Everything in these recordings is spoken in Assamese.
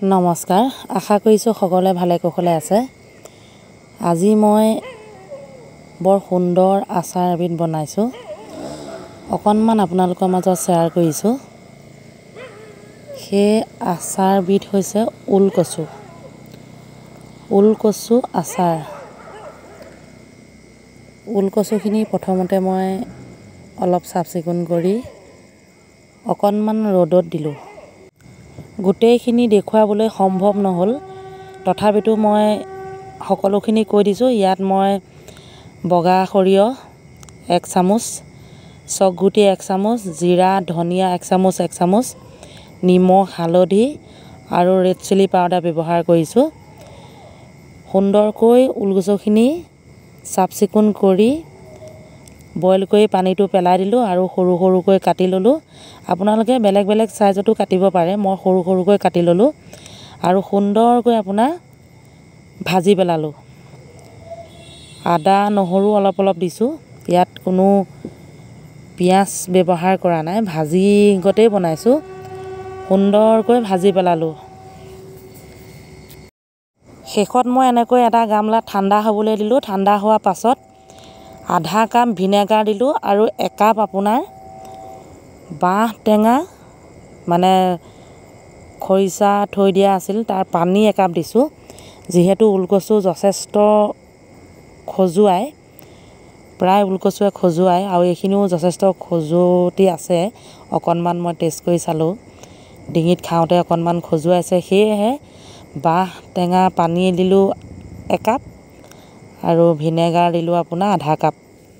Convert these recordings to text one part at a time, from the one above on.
নমস্কাৰ আশা কৰিছোঁ সকলোৱে ভালে কুশলে আছে। আজি মই বৰ সুন্দৰ আচাৰ এবিধ বনাইছোঁ, অকণমান আপোনালোকৰ মাজত শ্বেয়াৰ কৰিছোঁ। সেই আচাৰবিধ হৈছে ওলকচু আচাৰ। ওলকচুখিনি প্ৰথমতে মই অলপ চাফ চিকুণ কৰি অকণমান ৰ'দত দিলোঁ। গোটেইখিনি দেখুৱাবলৈ সম্ভৱ নহ'ল, তথাপিতো মই সকলোখিনি কৈ দিছোঁ। ইয়াত মই বগা সৰিয়হ 1 চামুচ, চকগুটি 1 চামুচ, জিৰা ধনিয়া 1 চামুচ, নিমখ হালধি আৰু ৰেড চিলি পাউডাৰ ব্যৱহাৰ কৰিছোঁ। সুন্দৰকৈ ওলকচুখিনি চাফ চিকুণ কৰি বইল কৰি পানীটো পেলাই দিলোঁ আৰু সৰু সৰুকৈ কাটি ল'লোঁ। আপোনালোকে বেলেগ বেলেগ চাইজতো কাটিব পাৰে, মই সৰু সৰুকৈ কাটি ল'লোঁ আৰু সুন্দৰকৈ আপোনাৰ ভাজি পেলালোঁ। আদা নহৰু অলপ অলপ দিছোঁ, ইয়াত কোনো পিঁয়াজ ব্যৱহাৰ কৰা নাই, ভাজি গতেই বনাইছোঁ। সুন্দৰকৈ ভাজি পেলালোঁ। শেষত মই এনেকৈ এটা গামলাত ঠাণ্ডা হ'বলৈ দিলোঁ। ঠাণ্ডা হোৱাৰ পাছত আধা কাপ ভিনেগাৰ দিলোঁ আৰু 1 কাপ আপোনাৰ বাঁহ টেঙা মানে খৰিচা থৈ দিয়া আছিল, তাৰ পানী 1 কাপ দিছোঁ। যিহেতু ওলকচু যথেষ্ট খজুৱাই, প্ৰায় ওলকচুৱে খজুৱাই আৰু এইখিনিও যথেষ্ট খজুৱতি আছে। অকণমান মই টেষ্ট কৰি চালোঁ, ডিঙিত খাওঁতে অকণমান খজুৱাইছে, সেয়েহে বাঁহ টেঙা পানী দিলোঁ 1 কাপ আৰু ভিনেগাৰ দিলোঁ আপোনাৰ আধা কাপ।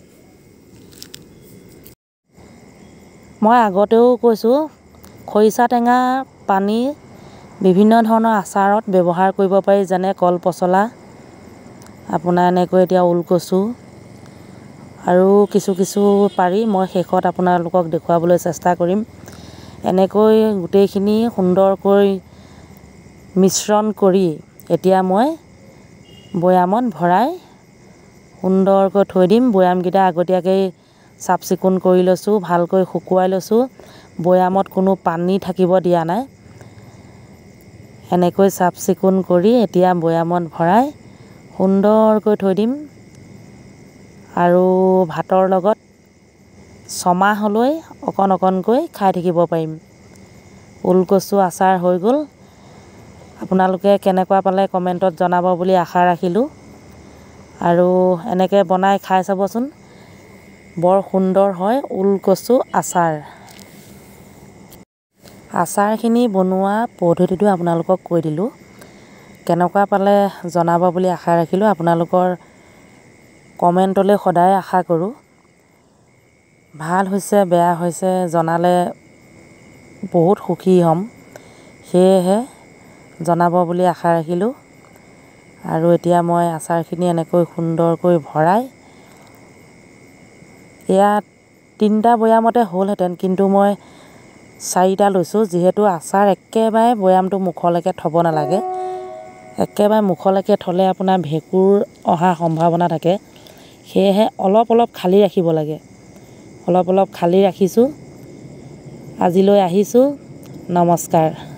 মই আগতেও কৈছোঁ, খৰিচা টেঙা পানী বিভিন্ন ধৰণৰ আচাৰত ব্যৱহাৰ কৰিব পাৰি, যেনে কল পচলা, আপোনাৰ এনেকৈ এতিয়া ওলকচু আৰু কিছু পাৰি। মই শেষত আপোনালোকক দেখুৱাবলৈ চেষ্টা কৰিম। এনেকৈ গোটেইখিনি সুন্দৰকৈ মিশ্ৰণ কৰি এতিয়া মই বৈয়ামত ভৰাই সুন্দৰকৈ থৈ দিম। বৈয়ামকেইটা আগতীয়াকৈ চাফ চিকুণ কৰি লৈছোঁ, ভালকৈ শুকুৱাই লৈছোঁ, বৈয়ামত কোনো পানী থাকিব দিয়া নাই। এনেকৈ চাফ চিকুণ কৰি এতিয়া বৈয়ামত ভৰাই সুন্দৰকৈ থৈ দিম আৰু ভাতৰ লগত ছমাহলৈ অকণকৈ খাই থাকিব পাৰিম। ওলকচু আচাৰ হৈ গ'ল। আপোনালোকে কেনেকুৱা পালে কমেণ্টত জনাব বুলি আশা ৰাখিলোঁ আৰু এনেকৈ বনাই খাই চাবচোন, বৰ সুন্দৰ হয় ওলকচু আচাৰ। আচাৰখিনি বনোৱা পদ্ধতিটো আপোনালোকক কৈ দিলোঁ, কেনেকুৱা পালে জনাব বুলি আশা ৰাখিলোঁ। আপোনালোকৰ কমেণ্টলৈ সদায় আশা কৰোঁ। ভাল হৈছে বেয়া হৈছে জনালে বহুত সুখী হ'ম, সেয়েহে জনাব বুলি আশা ৰাখিলোঁ। আৰু এতিয়া মই আচাৰখিনি এনেকৈ সুন্দৰকৈ ভৰাই, ইয়াত 3টা বৈয়ামতে হ'লহেঁতেন, কিন্তু মই 4টা লৈছোঁ। যিহেতু আচাৰ একেবাৰে বৈয়ামটো মুখলৈকে থ'ব নালাগে, একেবাৰে মুখলৈকে থ'লে আপোনাৰ ভেঁকুৰ অহাৰ সম্ভাৱনা থাকে, সেয়েহে অলপ অলপ খালী ৰাখিব লাগে। অলপ অলপ খালী ৰাখিছোঁ। আজিলৈ আহিছোঁ, নমস্কাৰ।